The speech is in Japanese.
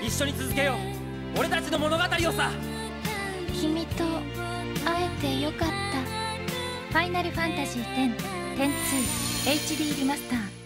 一緒に続けよう、俺たちの物語をさ。 君と会えてよかった。ファイナルファンタジー10 10-2 HD リマスター